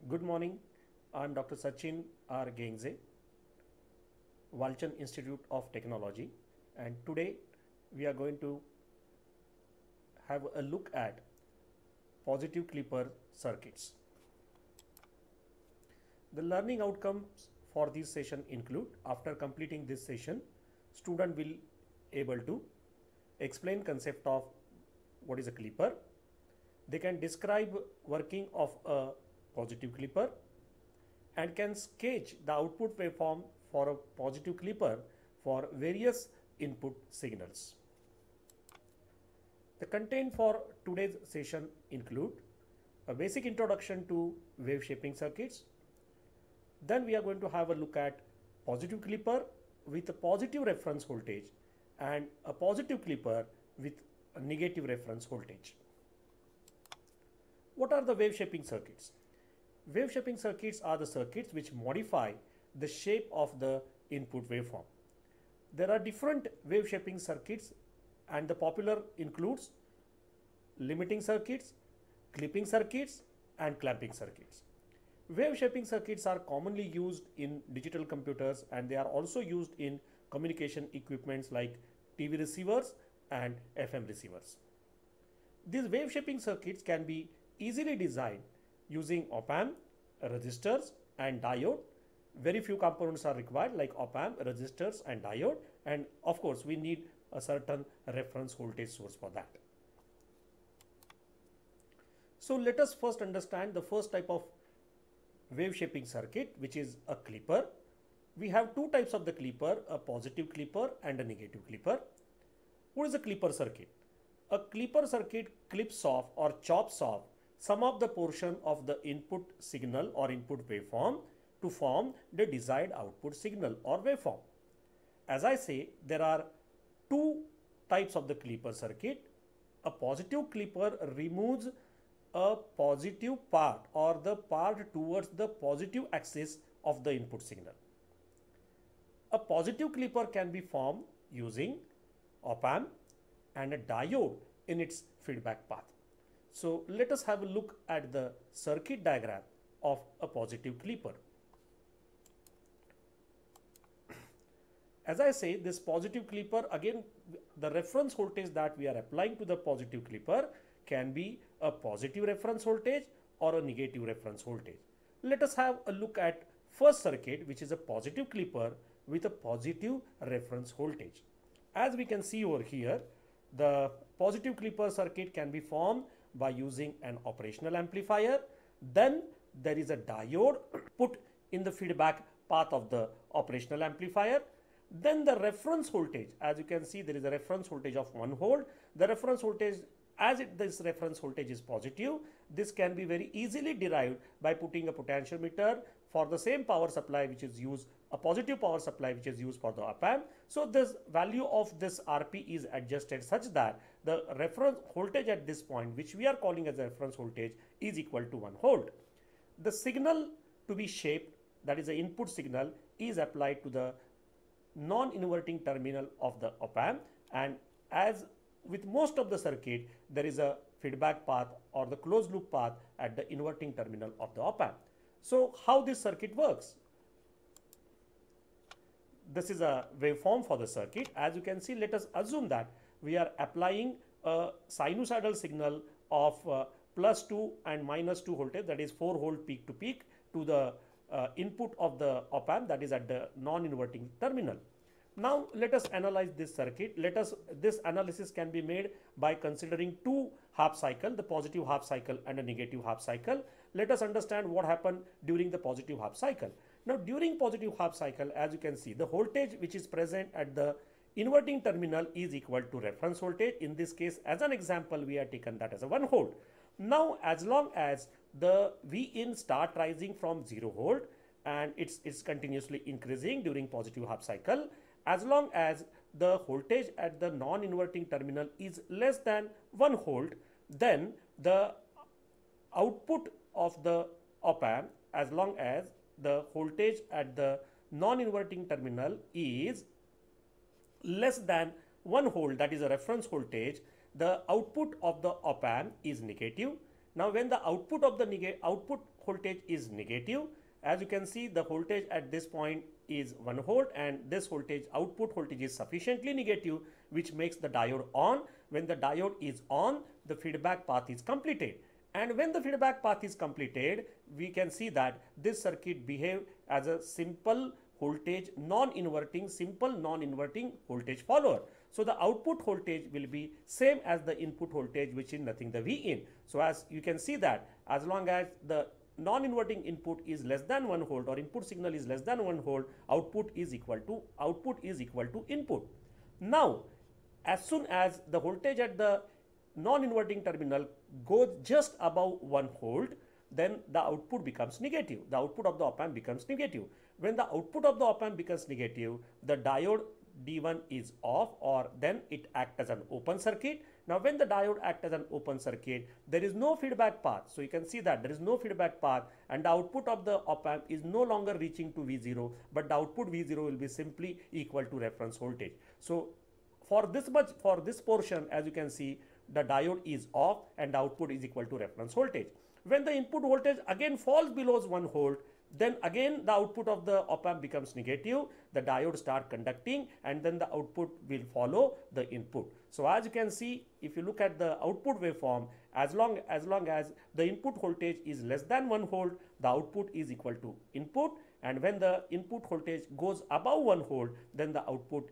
Good morning. I'm Dr. Sachin R. Gengaje, Walchand Institute of Technology, and today we are going to have a look at positive clipper circuits. The learning outcomes for this session include, after completing this session, student will able to explain concept of what is a clipper. They can describe working of a positive clipper and can sketch the output waveform for a positive clipper for various input signals. The content for today's session include a basic introduction to wave shaping circuits. Then we are going to have a look at positive clipper with a positive reference voltage and a positive clipper with a negative reference voltage. What are the wave shaping circuits? Wave shaping circuits are the circuits which modify the shape of the input waveform. There are different wave shaping circuits and the popular includes limiting circuits, clipping circuits and clamping circuits. Wave shaping circuits are commonly used in digital computers and they are also used in communication equipments like TV receivers and FM receivers. These wave shaping circuits can be easily designed using op-amp, resistors and diode. Very few components are required like op-amp, resistors and diode, and of course we need a certain reference voltage source for that. So let us first understand the first type of wave shaping circuit, which is a clipper. We have two types of the clipper, a positive clipper and a negative clipper. What is a clipper circuit? A clipper circuit clips off or chops off some of the portion of the input signal or input waveform to form the desired output signal or waveform. As I say, there are two types of the clipper circuit. A positive clipper removes a positive part or the part towards the positive axis of the input signal. A positive clipper can be formed using op-amp and a diode in its feedback path. So let us have a look at the circuit diagram of a positive clipper. As I say, this positive clipper, again the reference voltage that we are applying to the positive clipper can be a positive reference voltage or a negative reference voltage. Let us have a look at first circuit, which is a positive clipper with a positive reference voltage. As we can see over here, the positive clipper circuit can be formed by using an operational amplifier. Then there is a diode put in the feedback path of the operational amplifier. Then the reference voltage, as you can see, there is a reference voltage of 1 volt. The reference voltage, this reference voltage is positive, this can be very easily derived by putting a potentiometer for the same power supply which is used, a positive power supply which is used for the op-amp. So this value of this RP is adjusted such that the reference voltage at this point, which we are calling as a reference voltage, is equal to 1 volt. The signal to be shaped, that is the input signal, is applied to the non-inverting terminal of the op-amp, and as with most of the circuit, there is a feedback path or the closed loop path at the inverting terminal of the op-amp. So how this circuit works? This is a waveform for the circuit. As you can see, let us assume that we are applying a sinusoidal signal of +2 and -2 voltage, that is 4 volt peak to peak, to the input of the op-amp, that is at the non-inverting terminal. Now let us analyze this circuit. This analysis can be made by considering two half cycle, the positive half cycle and a negative half cycle. Let us understand what happened during the positive half cycle. Now during positive half cycle, as you can see, the voltage which is present at the inverting terminal is equal to reference voltage. In this case, as an example, we have taken that as a 1 volt. Now as long as the Vin start rising from 0 volt and it's continuously increasing during positive half cycle, as long as the voltage at the non-inverting terminal is less than 1 volt, then the output of the op-amp, as long as the voltage at the non-inverting terminal is less than 1 volt, that is a reference voltage, the output of the op-amp is negative. Now when the output voltage is negative. As you can see, the voltage at this point is 1 volt and this voltage, output voltage, is sufficiently negative, which makes the diode on. When the diode is on, the feedback path is completed. And when the feedback path is completed, we can see that this circuit behave as a simple voltage non-inverting, simple non-inverting voltage follower. So the output voltage will be same as the input voltage, which is nothing the V in. So as you can see that as long as the non-inverting input is less than 1 volt or input signal is less than 1 volt, output is equal to input. Now, as soon as the voltage at the non-inverting terminal goes just above 1 volt, then the output becomes negative. The output of the op-amp becomes negative. When the output of the op-amp becomes negative, the diode D1 is off, or then it acts as an open circuit. Now when the diode acts as an open circuit, there is no feedback path. So you can see that there is no feedback path and the output of the op-amp is no longer reaching to V0, but the output V0 will be simply equal to reference voltage. So for this portion, as you can see, the diode is off and the output is equal to reference voltage. When the input voltage again falls below 1 volt, then again the output of the op-amp becomes negative, the diode start conducting and then the output will follow the input. So as you can see, if you look at the output waveform, as long as the input voltage is less than 1 volt, the output is equal to input, and when the input voltage goes above 1 volt, then the output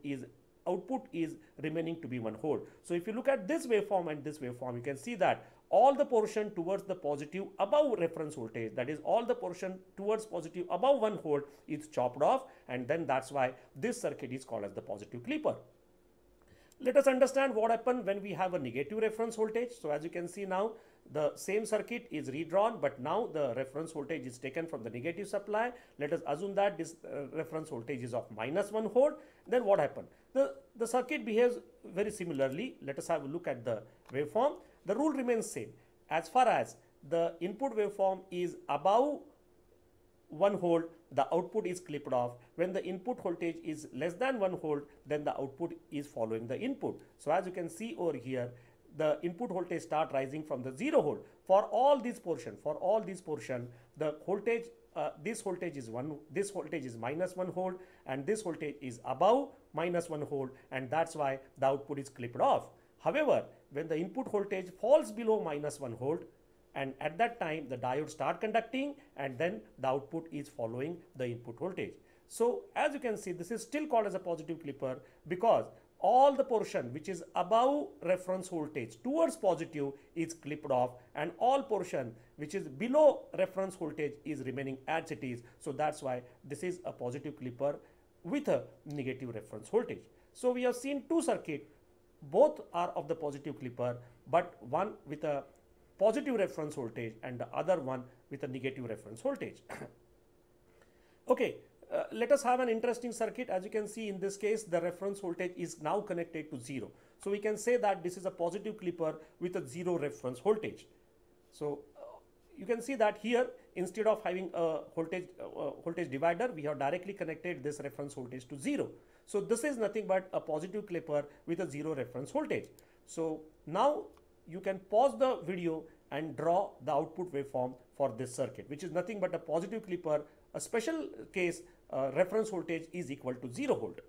is remaining to be 1 volt. So if you look at this waveform and this waveform, you can see that all the portion towards the positive above reference voltage, that is all the portion towards positive above 1 volt, is chopped off, and then that's why this circuit is called as the positive clipper. Let us understand what happens when we have a negative reference voltage. So as you can see now, the same circuit is redrawn, but now the reference voltage is taken from the negative supply. Let us assume that this reference voltage is of -1 volt. Then what happened? The circuit behaves very similarly. Let us have a look at the waveform. The rule remains same. As far as the input waveform is above 1 volt, the output is clipped off. When the input voltage is less than 1 volt, then the output is following the input. So as you can see over here, the input voltage start rising from the 0 volt. For all this portion, the voltage, this voltage is -1 volt, and this voltage is above -1 volt, and that's why the output is clipped off. However, when the input voltage falls below -1 volt, and at that time the diode start conducting, and then the output is following the input voltage. So as you can see, this is still called as a positive clipper because all the portion which is above reference voltage towards positive is clipped off, and all portion which is below reference voltage is remaining as it is. So that's why this is a positive clipper with a negative reference voltage. So we have seen two circuits, both are of the positive clipper, but one with a positive reference voltage and the other one with a negative reference voltage. Okay, let us have an interesting circuit. As you can see, in this case, the reference voltage is now connected to 0. So we can say that this is a positive clipper with a 0 reference voltage. So you can see that here, instead of having a voltage divider, we have directly connected this reference voltage to 0. So this is nothing but a positive clipper with a 0 reference voltage. So now you can pause the video and draw the output waveform for this circuit, which is nothing but a positive clipper. A special case, reference voltage is equal to 0 volt.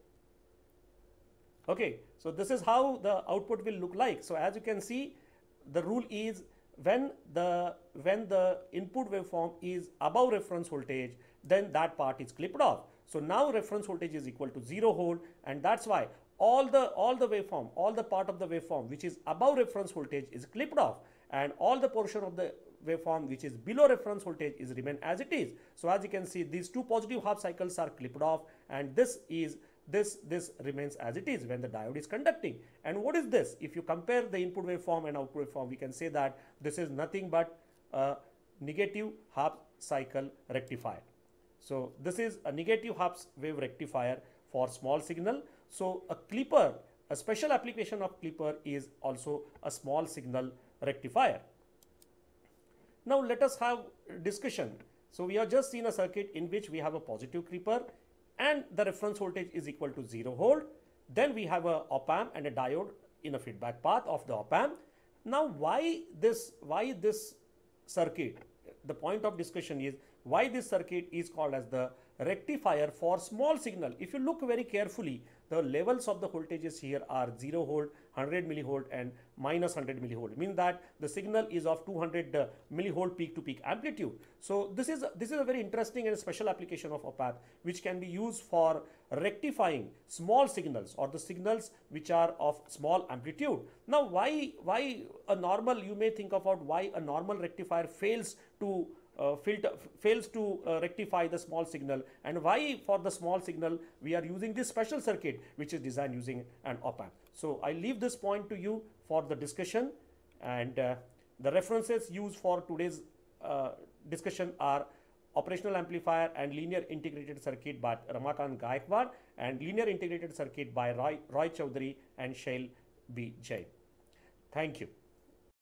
Okay, so this is how the output will look like. So as you can see, the rule is when the input waveform is above reference voltage, then that part is clipped off. So now reference voltage is equal to 0 volt, and that's why all the part of the waveform which is above reference voltage is clipped off, and all the portion of the waveform which is below reference voltage is remain as it is. So as you can see, these two positive half cycles are clipped off, and this remains as it is when the diode is conducting. And what is this? If you compare the input waveform and output waveform, we can say that this is nothing but a negative half cycle rectifier. So this is a negative half wave rectifier for small signal. So a clipper, a special application of clipper is also a small signal rectifier. Now let us have discussion. So we have just seen a circuit in which we have a positive clipper and the reference voltage is equal to 0 volt. Then we have a op-amp and a diode in a feedback path of the op-amp. Now why this circuit, the point of discussion is why this circuit is called as the rectifier for small signal. If you look very carefully, the levels of the voltages here are 0 volt, 100 millivolt and minus 100 millivolt. Means that the signal is of 200 millivolt peak to peak amplitude. So this is a very interesting and special application of op-amp which can be used for rectifying small signals or the signals which are of small amplitude. Now why a normal, you may think about why a normal rectifier fails to rectify the small signal, and why for the small signal we are using this special circuit which is designed using an op-amp. So I leave this point to you for the discussion, and the references used for today's discussion are operational amplifier and linear integrated circuit by Ramakant Gaikwad and linear integrated circuit by Roy Chaudhary and Shail B. Jain. Thank you.